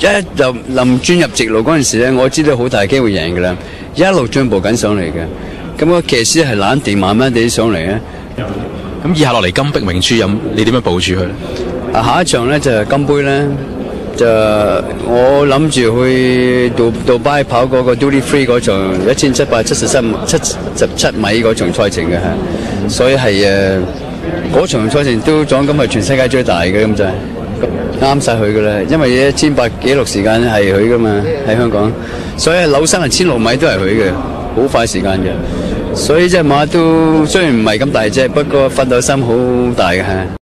一就臨轉入直路嗰陣時咧，我知道好大機會贏㗎啦，一路進步緊上嚟嘅。咁個騎師係懶定慢慢地上嚟咧。 咁以下落嚟金碧明珠飲，你點樣部署佢？ 下一場咧就係金杯咧，就我諗住去杜拜跑嗰個 Duty Free 嗰場1777米嗰場賽程嘅嚇，所以係嗰場賽程都獎金係全世界最大嘅咁就係啱晒佢㗎啦，因為1800紀錄時間係佢㗎嘛喺香港，所以紐山係1600米都係佢嘅，好快時間嘅。所以隻馬都雖然唔係咁大隻，不過奮鬥心好大嘅嚇。